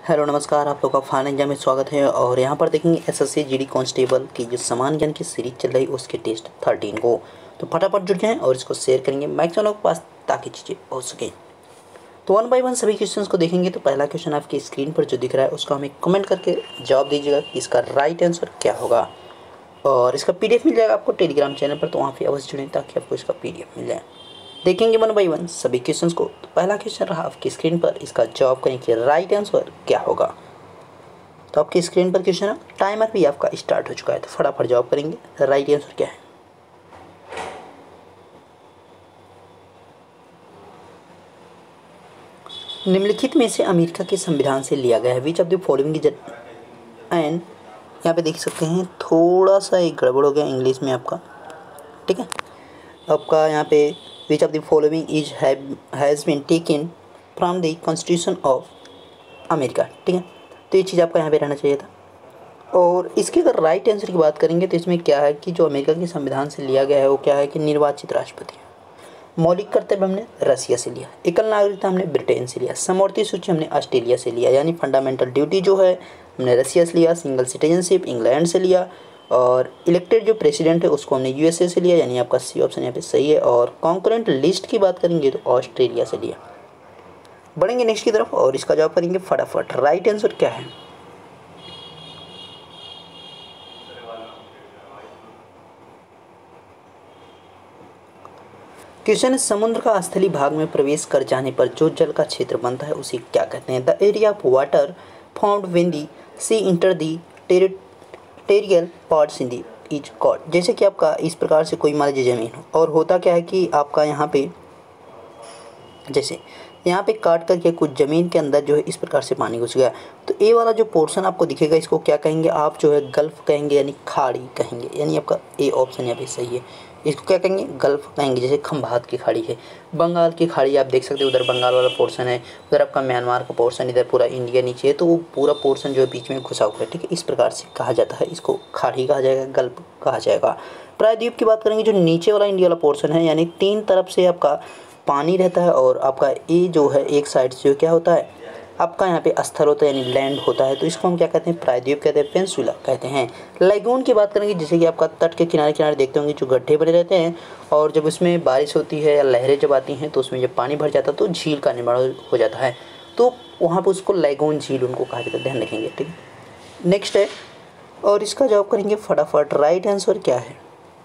Hello नमस्कार, आप लोग का फाइनल एग्जाम में स्वागत है। और यहाँ पर देखेंगे एसएससी जीडी कांस्टेबल की जो समान ज्ञान की सीरीज चल रही है उसके टेस्ट 13 को। तो फटाफट जुट जाएं और इसको शेयर करेंगे मैक्सिमम लोग के पास ताकि चीज़ें पहुँच सकें। तो वन बाय वन सभी क्वेश्चंस को देखेंगे। तो पहला क्वेश्चन आपकी स्क्रीन पर जो दिख रहा है उसका हमें कमेंट करके जवाब दीजिएगा कि इसका राइट आंसर क्या होगा। और इसका पीडीएफ मिल जाएगा आपको टेलीग्राम चैनल पर, तो वहाँ पर अवश्य जुड़ें ताकि आपको इसका पीडीएफ मिल जाए। देखेंगे वन बाय वन सभी क्वेश्चंस को। तो पहला क्वेश्चन रहा आपकी स्क्रीन पर, इसका जवाब करें कि राइट आंसर क्या होगा। तो आपकी स्क्रीन पर क्वेश्चन है, टाइमर भी आपका स्टार्ट हो चुका है, तो फटाफट जवाब करेंगे राइट आंसर क्या है। निम्नलिखित में से अमेरिका के संविधान से लिया गया है which of the following is and यहाँ पे देख सकते हैं थोड़ा सा एक गड़बड़ हो गया इंग्लिश में आपका, ठीक है। आपका यहाँ पे which of the following is has been taken from the constitution of America, ठीक है। तो ये चीज़ आपका यहाँ पे रहना चाहिए था। और इसके अगर राइट आंसर की बात करेंगे तो इसमें क्या है कि जो अमेरिका के संविधान से लिया गया है वो क्या है कि निर्वाचित राष्ट्रपति है। मौलिक कर्तव्य हमने रसिया से लिया, एकल नागरिकता हमने ब्रिटेन से लिया, समवर्ती सूची हमने ऑस्ट्रेलिया से लिया, यानी फंडामेंटल ड्यूटी जो है हमने रसिया से लिया, सिंगल सिटीजनशिप इंग्लैंड से लिया, और इलेक्टेड जो प्रेसिडेंट है उसको हमने यूएसए से लिया, यानी आपका सी ऑप्शन यहाँ पे सही है। और कॉन्करेंट लिस्ट की बात करेंगे तो ऑस्ट्रेलिया से लिया। बढ़ेंगे नेक्स्ट की तरफ और इसका जवाब करेंगे फटाफट। राइट आंसर क्या है। क्वेश्चन है, समुद्र का स्थलीय भाग में प्रवेश कर जाने पर जो जल का क्षेत्र बनता है उसे क्या कहते हैं। The area of water found when the sea enter the टेरियल parts in the is called. जैसे कि आपका इस प्रकार से कोई मान लीजिए ज़मीन हो और होता क्या है कि आपका यहाँ पे जैसे यहाँ पे काट करके कुछ ज़मीन के अंदर जो है इस प्रकार से पानी घुस गया, तो ए वाला जो पोर्शन आपको दिखेगा इसको क्या कहेंगे आप, जो है गल्फ कहेंगे, यानी खाड़ी कहेंगे, यानी आपका ए ऑप्शन यहाँ पे सही है। इसको क्या कहेंगे, गल्फ कहेंगे। जैसे खंभात की खाड़ी है, बंगाल की खाड़ी आप देख सकते हो, उधर बंगाल वाला पोर्शन है, उधर आपका म्यांमार का पोर्शन, इधर पूरा इंडिया नीचे है, तो वो पूरा पोर्शन जो है बीच में घुसा हुआ है, ठीक है। इस प्रकार से कहा जाता है, इसको खाड़ी कहा जाएगा, गल्फ कहा जाएगा। प्रायद्वीप की बात करेंगे, जो नीचे वाला इंडिया वाला पोर्शन है, यानी तीन तरफ से आपका पानी रहता है और आपका ए जो है एक साइड से क्या होता है आपका यहाँ पे स्थल होता है, यानी लैंड होता है, तो इसको हम क्या कहते हैं, प्रायद्वीप कहते हैं, पेनिनसुला कहते हैं। लैगून की बात करेंगे, जैसे कि आपका तट के किनारे किनारे देखते होंगे जो गड्ढे बने रहते हैं, और जब उसमें बारिश होती है या लहरें जब आती हैं तो उसमें जब पानी भर जाता है तो झील का निर्माण हो जाता है, तो वहाँ पर उसको लैगून झील उनको कहा जाता है, ध्यान रखेंगे, ठीक है। नेक्स्ट है और इसका जवाब करेंगे फटाफट। राइट आंसर क्या है।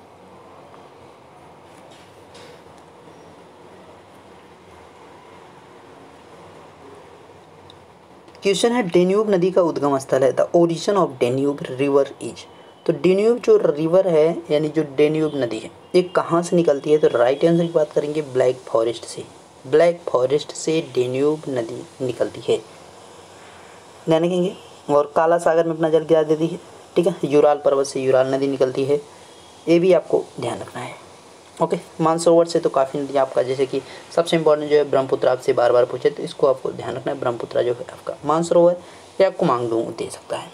क्वेश्चन है, डेन्यूब नदी का उद्गम स्थल है। The origin of Danube river is. तो डेन्यूब जो रिवर है यानी जो डेन्यूब नदी है ये कहाँ से निकलती है। तो राइट आंसर की बात करेंगे ब्लैक फॉरेस्ट से। ब्लैक फॉरेस्ट से डेन्यूब नदी निकलती है, ध्यान रखेंगे। और काला सागर में अपना जल गिरा देती है, ठीक है। यूराल पर्वत से यूराल नदी निकलती है, ये भी आपको ध्यान रखना है, ओके। मानसरोवर से तो काफ़ी नदी आपका, जैसे कि सबसे इम्पोर्टेंट जो है ब्रह्मपुत्र आपसे बार बार पूछे, तो इसको आपको ध्यान रखना है। ब्रह्मपुत्र जो है आपका मानसरोवर या कुमाऊं दे सकता है,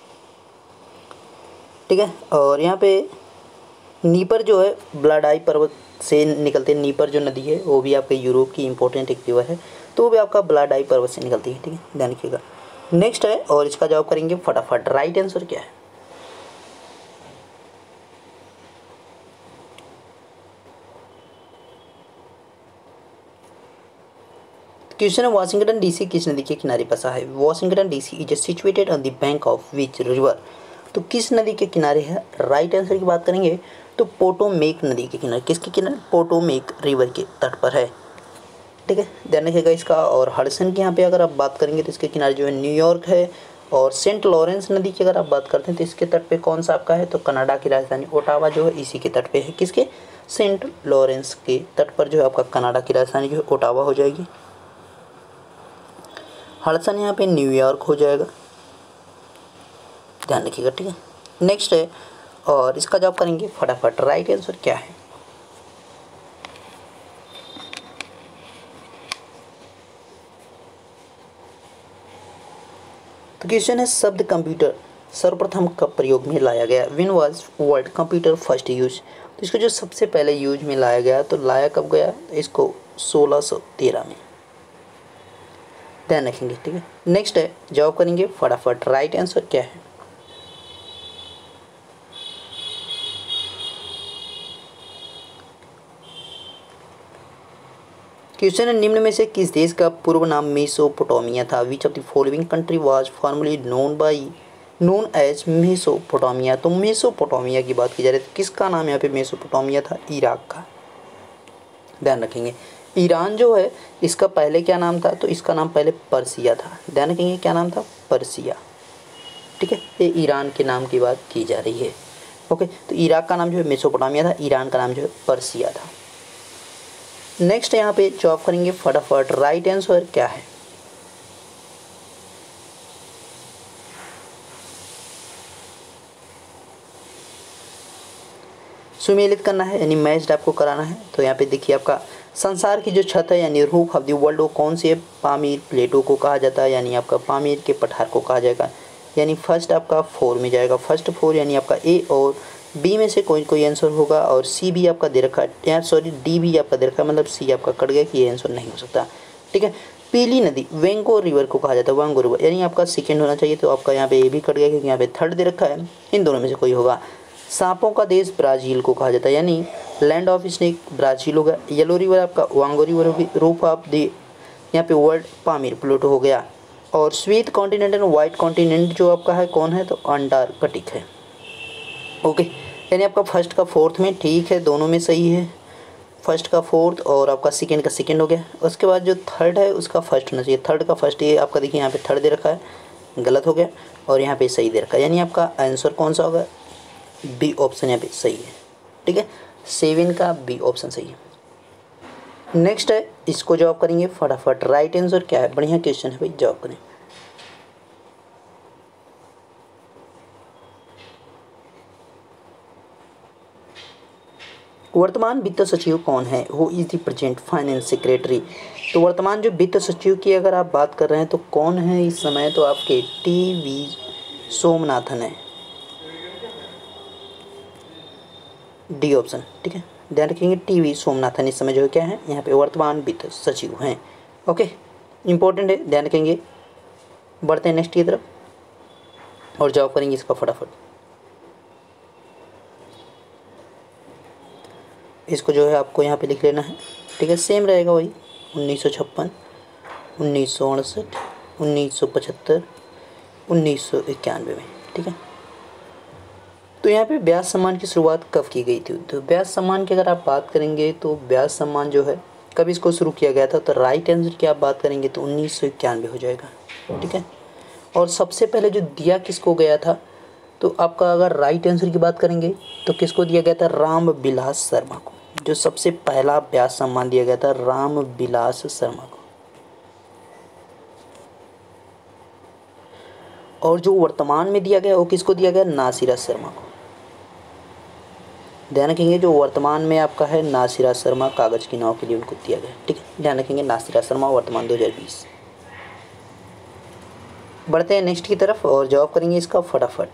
ठीक है। और यहाँ पे नीपर जो है ब्लाडाई पर्वत से निकलते हैं। नीपर जो नदी है वो भी आपके यूरोप की इंपॉर्टेंट एक रिवर है, तो वो भी आपका ब्लाडाई पर्वत से निकलती है, ठीक है, ध्यान रखिएगा। नेक्स्ट है और इसका जवाब करेंगे फटाफट। राइट आंसर क्या है। क्वेश्चन है, वाशिंगटन डीसी किस नदी के किनारे बसा है। Washington DC is situated on the bank of which river. तो किस नदी के किनारे है। राइट आंसर की बात करेंगे तो पोटोमेक नदी के किनारे। किसके किनारे, पोटोमेक रिवर के तट पर है, ठीक है, ध्यान रखिएगा इसका। और हडसन की यहाँ पे अगर आप बात करेंगे तो इसके किनारे जो है न्यूयॉर्क है। और सेंट लॉरेंस नदी की अगर आप बात करते हैं तो इसके तट पे कौन सा आपका है, तो कनाडा की राजधानी ओटावा जो है इसी के तट पे है। किसके, सेंट लॉरेंस के तट पर जो है आपका कनाडा की राजधानी जो है ओटावा हो जाएगी। हडसन यहाँ पे न्यूयॉर्क हो जाएगा, ध्यान रखिएगा, ठीक है। नेक्स्ट है और इसका जवाब करेंगे फटाफट। राइट आंसर क्या है। तो क्वेश्चन है, शब्द कंप्यूटर सर्वप्रथम कब प्रयोग में लाया गया। When was world computer first use. तो इसको जो सबसे पहले यूज में लाया गया, तो लाया कब गया, तो इसको 1613 में। ध्यान रखेंगे, ठीक है। नेक्स्ट है, जवाब करेंगे फटाफट। राइट आंसर क्या है? क्वेश्चन है, निम्न में से किस देश का पूर्व नाम मेसोपोटामिया था? Which of the following country was formerly known as Mesopotamia. तो मेसोपोटामिया की बात की जा रही है तो किसका नाम यहाँ पे मेसोपोटामिया था? इराक का। ध्यान रखेंगे। ईरान जो है इसका पहले क्या नाम था? तो इसका नाम पहले पर्सिया था। ध्यान रखेंगे, क्या नाम था? पर्सिया, ठीक है। ये ईरान के नाम की बात की जा रही है। ओके, तो इराक का नाम जो है मेसोपोटामिया था, ईरान का नाम जो है पर्सिया था। नेक्स्ट यहाँ पे जवाब करेंगे फटाफट। राइट आंसर क्या है? सुमेलित करना है यानी मैच्ड आपको कराना है। तो यहाँ पे देखिए, आपका संसार की जो छत है यानी रूफ ऑफ द वर्ल्ड वो कौन सी है? पामीर प्लेटो को कहा जाता है, यानी आपका पामीर के पठार को कहा जाएगा। यानी फर्स्ट आपका 4 में जाएगा। फर्स्ट 4 यानी आपका ए और बी में से कोई आंसर होगा, और सी भी आपका दे रखा है, सॉरी डी भी आपका दे रखा है, मतलब सी आपका कट गया कि ये आंसर नहीं हो सकता, ठीक है। पीली नदी वेंगो रिवर को कहा जाता है, वांगो रिवर, यानी आपका सेकेंड होना चाहिए। तो आपका यहाँ पे ए भी कट गया क्योंकि यहाँ पे थर्ड दे रखा है। इन दोनों में से कोई होगा। सांपों का देश ब्राज़ील को कहा जाता है, यानी लैंड ऑफ स्नेक ब्राज़ील होगा। येलो रिवर आपका वांगो रिवर होगी। रूफ ऑफ द यहाँ पे वर्ल्ड पामीर प्लेटो हो गया। और श्वेत कॉन्टिनेंट एंड वाइट कॉन्टिनेंट जो आपका है कौन है? तो अंटार्कटिक है। ओके, यानी आपका फर्स्ट का फोर्थ में, ठीक है, दोनों में सही है। फर्स्ट का फोर्थ और आपका सेकेंड का सेकेंड हो गया। उसके बाद जो थर्ड है उसका फर्स्ट होना चाहिए। थर्ड का फर्स्ट, ये आपका देखिए यहाँ पे थर्ड दे रखा है, गलत हो गया, और यहाँ पे सही दे रखा है। यानी आपका आंसर कौन सा होगा? बी ऑप्शन यहाँ पे सही है, ठीक है। 7 का बी ऑप्शन सही है। नेक्स्ट है, इसको जवाब करेंगे फटाफट। राइट आंसर क्या है? बढ़िया क्वेश्चन है भाई, जवाब करें। वर्तमान वित्त सचिव कौन है? Who is the present finance secretary. तो वर्तमान जो वित्त सचिव की अगर आप बात कर रहे हैं तो कौन है इस समय? तो आपके टी.वी. सोमनाथन है, डी ऑप्शन, ठीक है। ध्यान रखेंगे, टी.वी. सोमनाथन इस समय जो है क्या है? यहाँ पे वर्तमान वित्त सचिव हैं। ओके, इंपॉर्टेंट है, ध्यान रखेंगे। बढ़ते हैं नेक्स्ट की तरफ और जवाब करेंगे इसका फटाफट। इसको जो है आपको यहाँ पे लिख लेना है, ठीक है। सेम रहेगा वही 1956, 1968, 1975, 1991 में, ठीक है। तो यहाँ पे ब्याज सम्मान की शुरुआत कब की गई थी? तो ब्याज सम्मान की अगर आप बात करेंगे तो ब्याज सम्मान जो है कब इसको शुरू किया गया था? तो राइट आंसर की आप बात करेंगे तो 1991 हो जाएगा, ठीक है। और सबसे पहले जो दिया किसको गया था? तो आपका अगर राइट आंसर की बात करेंगे तो किसको दिया गया था? राम विलास शर्मा को। जो सबसे पहला ब्याज सम्मान दिया गया था राम विलास शर्मा को। और जो वर्तमान में दिया गया वो किसको दिया गया? नासिरा शर्मा को। ध्यान रखेंगे, जो वर्तमान में आपका है नासिरा शर्मा, कागज़ की नाव के लिए उनको दिया गया, ठीक है। ध्यान रखेंगे, नासिरा शर्मा, वर्तमान 2020। बढ़ते हैं नेक्स्ट की तरफ और जवाब करेंगे इसका फटाफट।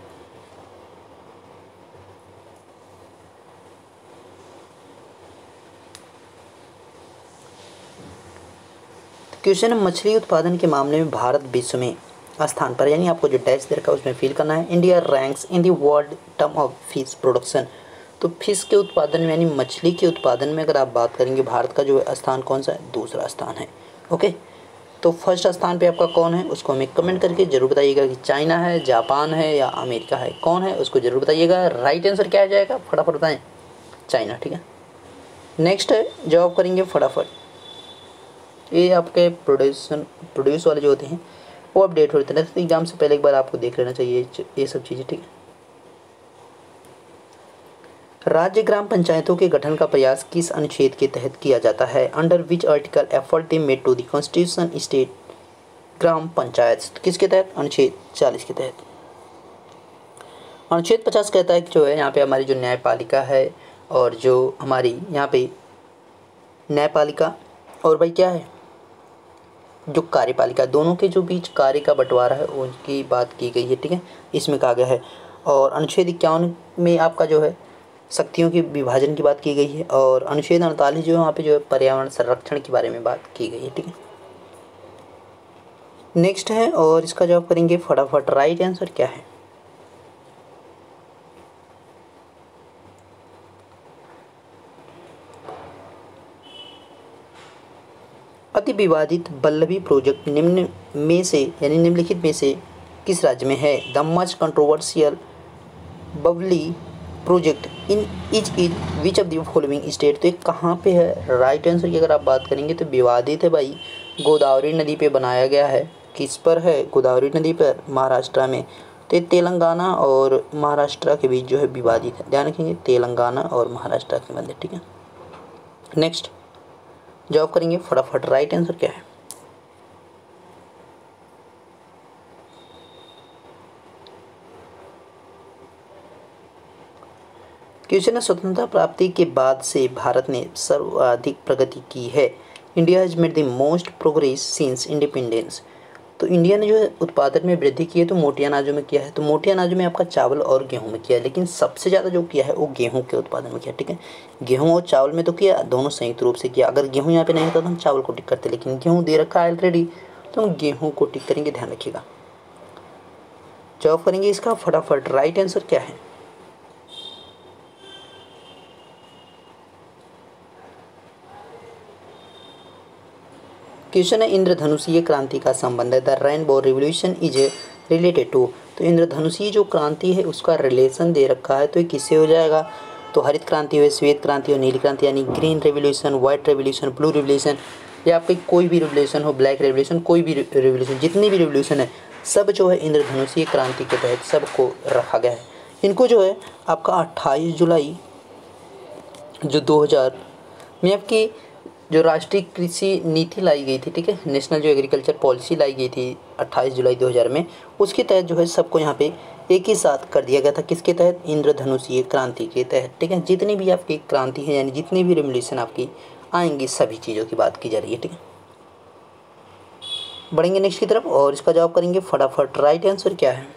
क्वेश्चन है, मछली उत्पादन के मामले में भारत विश्व में स्थान पर, यानी आपको जो डैश दे रखा है उसमें फिल करना है। India ranks in the world term of fish production. तो फिश के उत्पादन में यानी मछली के उत्पादन में अगर आप बात करेंगे भारत का जो स्थान कौन सा है? दूसरा स्थान है। ओके, तो फर्स्ट स्थान पे आपका कौन है उसको हमें कमेंट करके जरूर बताइएगा कि चाइना है, जापान है या अमेरिका है, कौन है उसको जरूर बताइएगा। राइट आंसर क्या आ जाएगा? फटाफट बताएं। चाइना, ठीक है। नेक्स्ट है, जवाब करेंगे फटाफट। ये आपके प्रोड्यूस वाले जो होते हैं वो अपडेट होते रहते हैं, तो एग्जाम से पहले एक बार आपको देख लेना चाहिए ये सब चीज़ें, ठीक है। राज्य ग्राम पंचायतों के गठन का प्रयास किस अनुच्छेद के तहत किया जाता है? Under which article effort they made to the constitution state gram panchayat. किसके तहत? अनुच्छेद 40 के तहत। अनुच्छेद 50 कहता है कि जो है यहाँ पे हमारी जो न्यायपालिका है और जो हमारी यहाँ पे न्यायपालिका और भाई क्या है जो कार्यपालिका, दोनों के जो बीच कार्य का बंटवारा है उनकी बात की गई है, ठीक है, इसमें कहा गया है। और अनुच्छेद 51 में आपका जो है शक्तियों के विभाजन की बात की गई है, और अनुच्छेद 48 जो है वहाँ पे जो है पर्यावरण संरक्षण के बारे में बात की गई है, ठीक है। नेक्स्ट है और इसका जवाब करेंगे फटाफट। राइट आंसर क्या है? अति विवादित बल्लभी प्रोजेक्ट निम्न में से यानी निम्नलिखित में से किस राज्य में है? The much controversial Babli project in is which of the following state. तो ये कहाँ पे है? राइट आंसर की अगर आप बात करेंगे तो विवादित है भाई, गोदावरी नदी पे बनाया गया है। किस पर है? गोदावरी नदी पर, महाराष्ट्र में। तो ये तेलंगाना और महाराष्ट्र के बीच जो है विवादित है, ध्यान रखेंगे, तेलंगाना और महाराष्ट्र के मध्य। ठीक है, नेक्स्ट जवाब करेंगे फटाफट। राइट आंसर क्या है? क्वेश्चन है, स्वतंत्रता प्राप्ति के बाद से भारत ने सर्वाधिक प्रगति की है। India has made the most progress since independence. तो इंडिया ने जो है उत्पादन में वृद्धि की है तो मोटे अनाजों में किया है। तो मोटे अनाजों में आपका चावल और गेहूं में किया है, लेकिन सबसे ज़्यादा जो किया है वो गेहूं के उत्पादन में किया। ठीक है, गेहूं और चावल में तो किया, दोनों संयुक्त रूप से किया। अगर गेहूं यहाँ पे नहीं होता तो हम चावल को टिक करते, लेकिन गेहूं दे रखा है ऑलरेडी तो हम गेहूं को टिक करेंगे, ध्यान रखिएगा। जवाब करेंगे इसका फटाफट। राइट आंसर क्या है? क्वेश्चन है, इंद्रधनुषीय क्रांति का संबंध है। The rainbow revolution is related to. तो इंद्रधनुषीय जो क्रांति है उसका रिलेशन दे रखा है, तो ये किससे हो जाएगा? तो हरित क्रांति हो, श्वेत क्रांति हो, नीली क्रांति यानी green revolution, white revolution, blue revolution, या आपकी कोई भी रेवोल्यूशन हो, ब्लैक रेवोल्यूशन, कोई भी रेवोल्यूशन, जितनी भी रेवोल्यूशन है सब जो है इंद्रधनुषीय क्रांति के तहत सबको रखा गया है। इनको जो है आपका 28 जुलाई जो 2000 में आपकी जो राष्ट्रीय कृषि नीति लाई गई थी, ठीक है, नेशनल जो एग्रीकल्चर पॉलिसी लाई गई थी 28 जुलाई 2000 में, उसके तहत जो है सबको यहाँ पे एक ही साथ कर दिया गया था। किसके तहत? इंद्रधनुषीय क्रांति के तहत। ठीक है, जितनी भी आपकी क्रांति है यानी जितनी भी रेवोल्यूशन आपकी आएंगी सभी चीज़ों की बात की जा रही है। ठीक है, बढ़ेंगे नेक्स्ट की तरफ और इसका जवाब करेंगे फटाफट। राइट आंसर क्या है?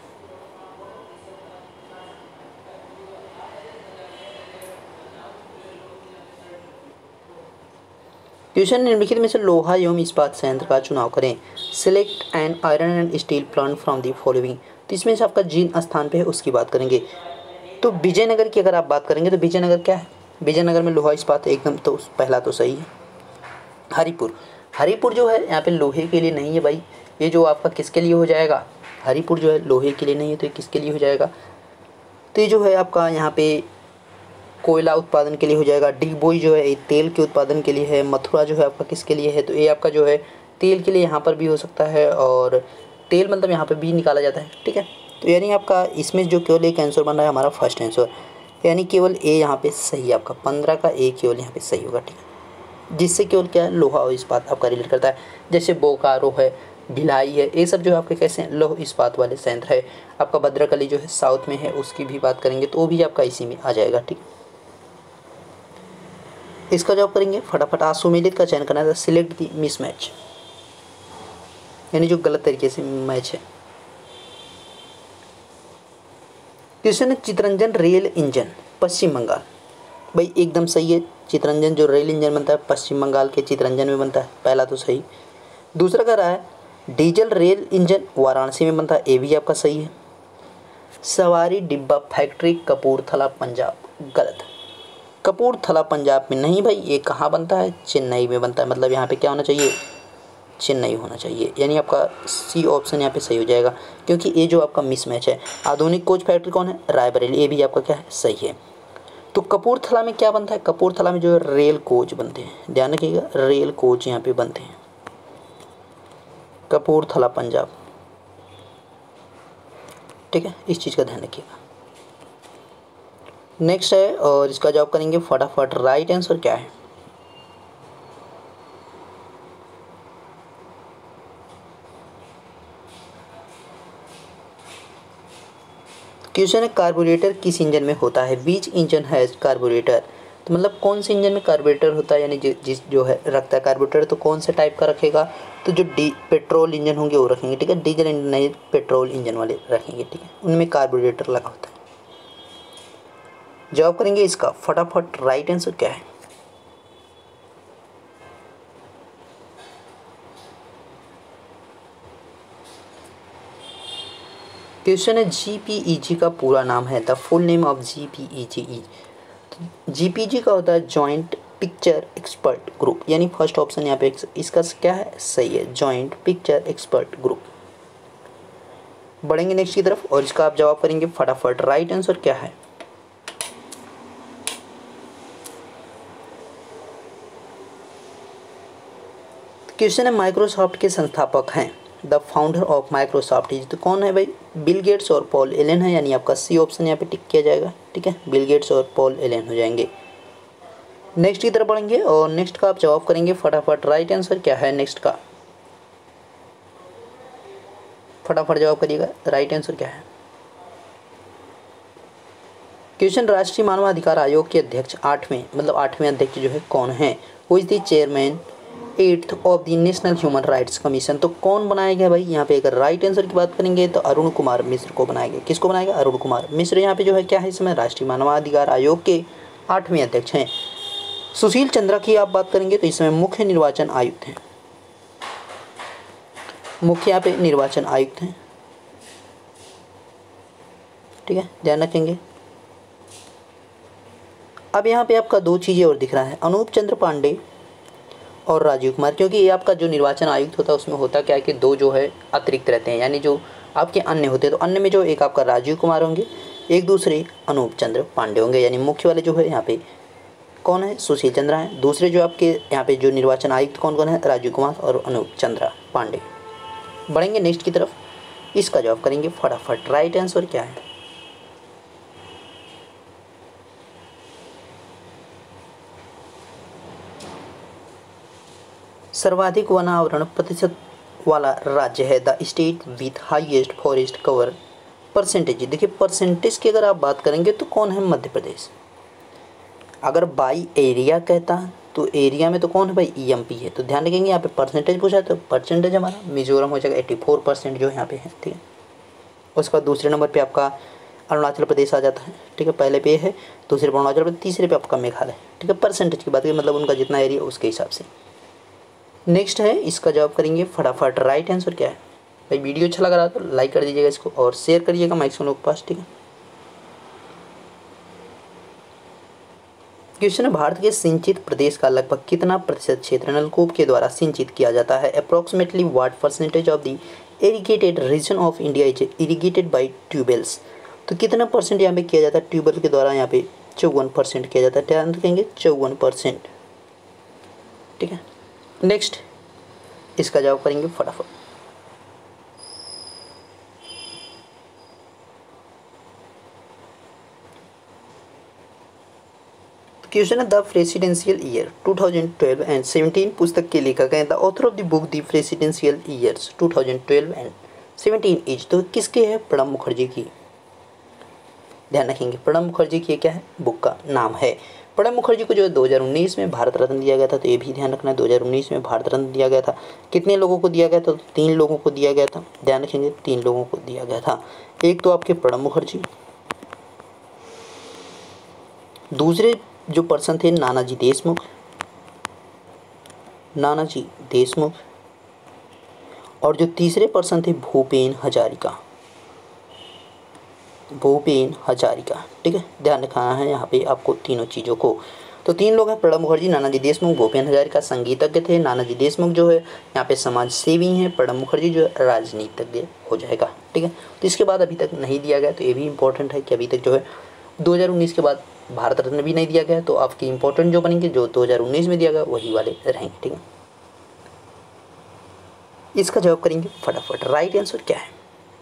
क्वेश्चन, निम्नलिखित में से लोहा एवं इस्पात संयंत्र का चुनाव करें। Select an iron and steel plant from the following. तो इसमें से आपका जिन स्थान पे है उसकी बात करेंगे। तो विजयनगर की अगर आप बात करेंगे तो विजयनगर क्या है? विजयनगर में लोहा इस्पात एकदम तो पहला तो सही है। हरिपुर, हरिपुर जो है यहाँ पे लोहे के लिए नहीं है भाई, ये जो आपका किसके लिए हो जाएगा? हरिपुर जो है लोहे के लिए नहीं है, तो ये किसके लिए हो जाएगा? तो ये जो है आपका यहाँ पे कोयला उत्पादन के लिए हो जाएगा। डिगबोई जो है ये तेल के उत्पादन के लिए है। मथुरा जो है आपका किसके लिए है? तो ये आपका जो है तेल के लिए यहाँ पर भी हो सकता है, और तेल मतलब यहाँ पर भी निकाला जाता है। ठीक है, तो यानी आपका इसमें जो केवल एक आंसर बन रहा है हमारा फर्स्ट आंसर, यानी केवल ए यहाँ पे सही है आपका। 15 का ए केवल यहाँ पे सही होगा। ठीक है, जिससे केवल क्या है? लोहा और इस्पात आपका रिलेट करता है। जैसे बोकारो है, भिलाई है, ये सब जो है आपके कैसे हैं? लौह इस्पात वाले संयंत्र है। आपका भद्रकली जो है साउथ में है, उसकी भी बात करेंगे तो वो भी आपका इसी में आ जाएगा। ठीक, इसका जवाब करेंगे फटाफट। असुमेलित का चयन करना है, सिलेक्ट द मिसमैच, यानी जो गलत तरीके से मैच है। क्वेश्चन है, चितरंजन रेल इंजन पश्चिम बंगाल। भाई एकदम सही है, चितरंजन जो रेल इंजन बनता है पश्चिम बंगाल के चितरंजन में बनता है, पहला तो सही। दूसरा कह रहा है डीजल रेल इंजन वाराणसी में बनता है, ये भी आपका सही है। सवारी डिब्बा फैक्ट्री कपूरथला पंजाब, गलत। कपूरथला पंजाब में नहीं भाई, ये कहाँ बनता है? चेन्नई में बनता है। मतलब यहाँ पे क्या होना चाहिए? चेन्नई होना चाहिए, यानी आपका सी ऑप्शन यहाँ पे सही हो जाएगा, क्योंकि ये जो आपका मिसमैच है। आधुनिक कोच फैक्ट्री कौन है? रायबरेली, ये भी आपका क्या है? सही है। तो कपूरथला में क्या बनता है? कपूरथला में जो है रेल कोच बनते हैं, ध्यान रखिएगा, रेल कोच यहाँ पे बनते हैं। कपूरथला पंजाब, ठीक है, इस चीज़ का ध्यान रखिएगा। नेक्स्ट है और इसका जवाब करेंगे फटाफट। राइट आंसर क्या है? क्वेश्चन है, कार्बोरेटर किस इंजन में होता है? बीच इंजन है कार्बोरेटर। तो मतलब कौन से इंजन में कार्बोरेटर होता है, यानी जिस जो है रखता है कार्बोरेटर, तो कौन से टाइप का रखेगा? तो जो पेट्रोल इंजन होंगे वो रखेंगे। ठीक है, डीजल इंजन नहीं, पेट्रोल इंजन वाले रखेंगे। ठीक है, उनमें कार्बोरेटर लगा होता है। जवाब करेंगे इसका फटाफट। राइट आंसर क्या है? क्वेश्चन है जीपीईजी का पूरा नाम है, the full name of JPEG. JPG का होता है जॉइंट पिक्चर एक्सपर्ट ग्रुप, यानी फर्स्ट ऑप्शन यहाँ पे इसका क्या है, सही है, जॉइंट पिक्चर एक्सपर्ट ग्रुप। बढ़ेंगे नेक्स्ट की तरफ और इसका आप जवाब करेंगे फटाफट। राइट आंसर क्या है, क्वेश्चन है माइक्रोसॉफ्ट के संस्थापक हैं, the founder of Microsoft is, तो कौन है भाई, बिल गेट्स और पॉल एलन है, यानी आपका सी ऑप्शन यहाँ पे टिक किया जाएगा। ठीक है, बिल गेट्स और पॉल एलन हो जाएंगे। नेक्स्ट की तरफ बढ़ेंगे और नेक्स्ट का आप जवाब करेंगे फटाफट। राइट आंसर क्या है नेक्स्ट का, फटाफट जवाब करिएगा, राइट आंसर क्या है। क्वेश्चन राष्ट्रीय मानवाधिकार आयोग के अध्यक्ष 8वें अध्यक्ष जो है कौन है, who is the chairman 8th of the national human rights commission, तो कौन बनाया गया भाई, यहाँ पे अगर राइट आंसर की बात करेंगे तो अरुण कुमार मिश्र को बनाया गया। किसको बनाया गया, अरुण कुमार मिश्र यहाँ पे जो है क्या है, इस समय राष्ट्रीय मानवाधिकार आयोग के 8वें अध्यक्ष हैं। सुशील चंद्रा की आप बात करेंगे तो इस समय मुख्य निर्वाचन आयुक्त हैं, मुख्य यहाँ पे निर्वाचन आयुक्त हैं। ठीक है, ध्यान रखेंगे। अब यहाँ पे आपका दो चीज़ें और दिख रहा है, अनूप चंद्र पांडे और राजीव कुमार, क्योंकि ये आपका जो निर्वाचन आयुक्त होता है उसमें होता क्या है कि दो जो है अतिरिक्त रहते हैं, यानी जो आपके अन्य होते हैं, तो अन्य में जो एक आपका राजीव कुमार होंगे, एक दूसरे अनूप चंद्र पांडे होंगे, यानी मुख्य वाले जो है यहाँ पे कौन है, सुशील चंद्रा है। दूसरे जो आपके यहाँ पे जो निर्वाचन आयुक्त कौन कौन है, राजीव कुमार और अनूप चंद्रा पांडे। बढ़ेंगे नेक्स्ट की तरफ, इसका जवाब करेंगे फटाफट। राइट आंसर क्या है, सर्वाधिक वनावरण प्रतिशत वाला राज्य है, the state with highest forest cover percentage. देखिए परसेंटेज की अगर आप बात करेंगे तो कौन है, मध्य प्रदेश। अगर बाई एरिया कहता तो एरिया में तो कौन है भाई, ईएमपी है। तो ध्यान रखेंगे यहाँ पे परसेंटेज पूछा तो परसेंटेज हमारा मिजोरम हो जाएगा, 84% जो यहाँ पे है। ठीक है, उसके बाद दूसरे नंबर पे आपका अरुणाचल प्रदेश आ जाता है। ठीक है, पहले पे है, दूसरे पे अरुणाचल प्रदेश, तीसरे पे आपका मेघालय। ठीक है, परसेंटेज की बात करें मतलब उनका जितना एरिया उसके हिसाब से। नेक्स्ट है, इसका जवाब करेंगे फटाफट। राइट आंसर क्या है भाई, वीडियो अच्छा लग रहा तो लाइक कर दीजिएगा इसको और शेयर करिएगा मैक्सिमम लोग के पास। ठीक है, क्वेश्चन है भारत के सिंचित प्रदेश का लगभग कितना प्रतिशत क्षेत्र नलकूप के द्वारा सिंचित किया जाता है, approximately what percentage of the irrigated region of India is irrigated by tubewells. तो कितना परसेंट यहाँ पे किया जाता है ट्यूबवेल के द्वारा, यहाँ पे 54% किया जाता है। ध्यान रखेंगे 54%। ठीक है, नेक्स्ट इसका जवाब करेंगे फटाफट। क्वेश्चन है द प्रेसिडेंशियल ईयर 2012 एंड 17 पुस्तक के लेखक हैं, the author of the book the presidential years 2012 and 17 is, तो किसके है, प्रणब मुखर्जी की। ध्यान रखेंगे प्रणब मुखर्जी की क्या है, बुक का नाम है। प्रणब मुखर्जी को जो है 2019 में भारत रत्न दिया गया था, तो ये भी ध्यान रखना है 2019 में भारत रत्न दिया गया था। कितने लोगों को दिया गया था, तो 3 लोगों को दिया गया था। ध्यान रखेंगे 3 लोगों को दिया गया था, एक तो आपके प्रणब मुखर्जी, दूसरे जो पर्सन थे नानाजी देशमुख, और जो तीसरे पर्सन थे भूपेन हजारिका। ठीक है, ध्यान रखना है यहाँ पे आपको तीनों चीज़ों को। तो 3 लोग हैं, प्रणब मुखर्जी, नानाजी देशमुख, भूपेन हजारिका संगीतज्ञ थे। नानाजी देशमुख जो है यहाँ पे समाज सेवी हैं, प्रणब मुखर्जी जो है राजनीतिज्ञ हो जाएगा। ठीक है, तो इसके बाद अभी तक नहीं दिया गया, तो ये भी इंपॉर्टेंट है कि अभी तक जो है 2019 के बाद भारत रत्न भी नहीं दिया गया, तो आपकी इंपॉर्टेंट जो बनेंगे जो 2019 में दिया गया वही वाले रहेंगे। ठीक है, इसका जवाब करेंगे फटाफट। राइट आंसर क्या है,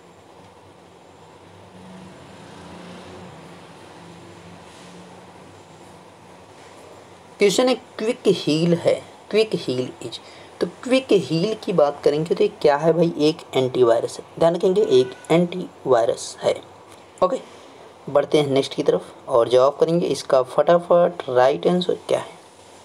क्वेश्चन है क्विक हील इज, तो क्विक हील की बात करेंगे तो ये क्या है भाई, एक एंटीवायरस है। ध्यान रखेंगे एक एंटीवायरस है। ओके, बढ़ते हैं नेक्स्ट की तरफ और जवाब करेंगे इसका फटाफट। राइट आंसर क्या है,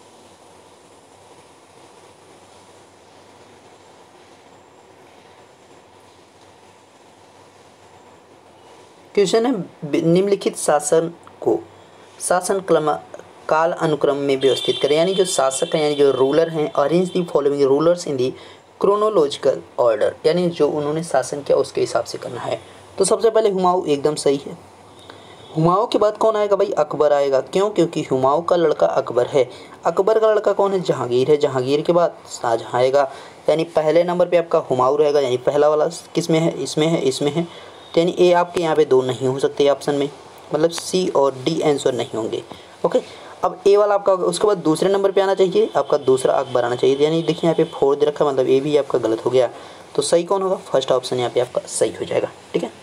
क्वेश्चन है निम्नलिखित शासन को शासन काल अनुक्रम में व्यवस्थित करें, यानी जो शासक हैं यानी जो रूलर हैं, arrange the following rulers in the chronological order, यानी जो उन्होंने शासन किया उसके हिसाब से करना है। तो सबसे पहले हुमायूं एकदम सही है। हुमायूं के बाद कौन आएगा भाई? अकबर आएगा। क्यों? क्योंकि हुमायूं का लड़का अकबर है। अकबर का लड़का कौन है? जहांगीर है। जहांगीर के बाद शाहजहां आएगा। यानी पहले नंबर पे आपका हुमायूं रहेगा, यानी पहला वाला किस में है? इसमें है, इसमें है। तो यानी ए आपके यहाँ पे दो नहीं हो सकते ऑप्शन में, मतलब सी और डी आंसर नहीं होंगे। ओके, अब ए वाला आपका, उसके बाद दूसरे नंबर पे आना चाहिए आपका दूसरा अकबर आना चाहिए। यानी देखिए यहाँ पे 4 दे रखा है, मतलब ए भी आपका गलत हो गया। तो सही कौन होगा? फर्स्ट ऑप्शन यहाँ पे आपका सही हो जाएगा। ठीक है,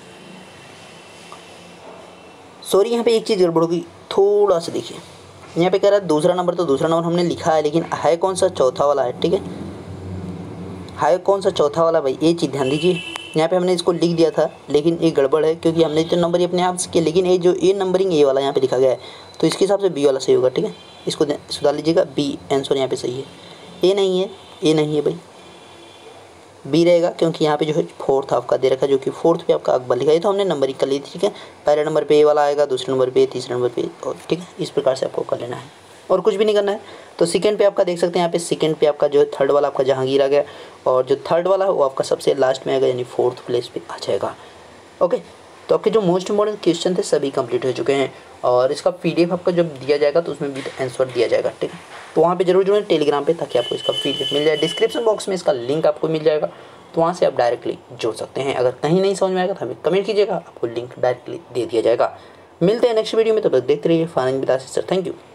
सॉरी यहाँ पे एक चीज़ गड़बड़ होगी, थोड़ा सा देखिए। यहाँ पे कह रहा है दूसरा नंबर, तो दूसरा नंबर हमने लिखा है, लेकिन है कौन सा? चौथा वाला है। ठीक है, है कौन सा? चौथा वाला भाई, ये चीज़ ध्यान दीजिए। यहाँ पे हमने इसको लिख दिया था, लेकिन ये गड़बड़ है, क्योंकि हमने तो नंबर अपने आप से किया, लेकिन ये जो ए नंबरिंग ए वाला यहाँ पे लिखा गया है, तो इसके हिसाब से बी वाला सही होगा। ठीक है, इसको सुधार लीजिएगा, बी आंसर यहाँ पे सही है। ए नहीं है, ए नहीं है भाई, बी रहेगा, क्योंकि यहाँ पे जो है फोर्थ आपका दे रखा है, जो कि फोर्थ पे आपका अकबर लिखा है। तो हमने नंबरिंग कर ली थी। ठीक है, पहले नंबर पे ए वाला आएगा, दूसरे नंबर पे, तीसरे नंबर पे, और ठीक है, इस प्रकार से आपको कर लेना है और कुछ भी नहीं करना है। तो सेकंड पे आपका देख सकते हैं, यहाँ पे सेकंड पे आपका जो है थर्ड वाला आपका जहांगीर आ गया, और जो थर्ड वाला है वो आपका सबसे लास्ट में आएगा, यानी फोर्थ प्लेस पे आ जाएगा। ओके, तो आपके जो मोस्ट इम्पॉर्टेंट क्वेश्चन थे सभी कंप्लीट हो चुके हैं, और इसका पीडीएफ आपका जब दिया जाएगा तो उसमें भी आंसर दिया जाएगा। ठीक है, तो वहाँ पे जरूर जुड़ें टेलीग्राम पे, ताकि आपको इसका पीडीएफ मिल जाए। डिस्क्रिप्शन बॉक्स में इसका लिंक आपको मिल जाएगा, तो वहाँ से आप डायरेक्टली जुड़ सकते हैं। अगर कहीं नहीं समझ में आएगा तो हमें कमेंट कीजिएगा, आपको लिंक डायरेक्टली दे दिया जाएगा। मिलते हैं नेक्स्ट वीडियो में, तब तक देखते रहिए finance with Ashish sir. Thank you.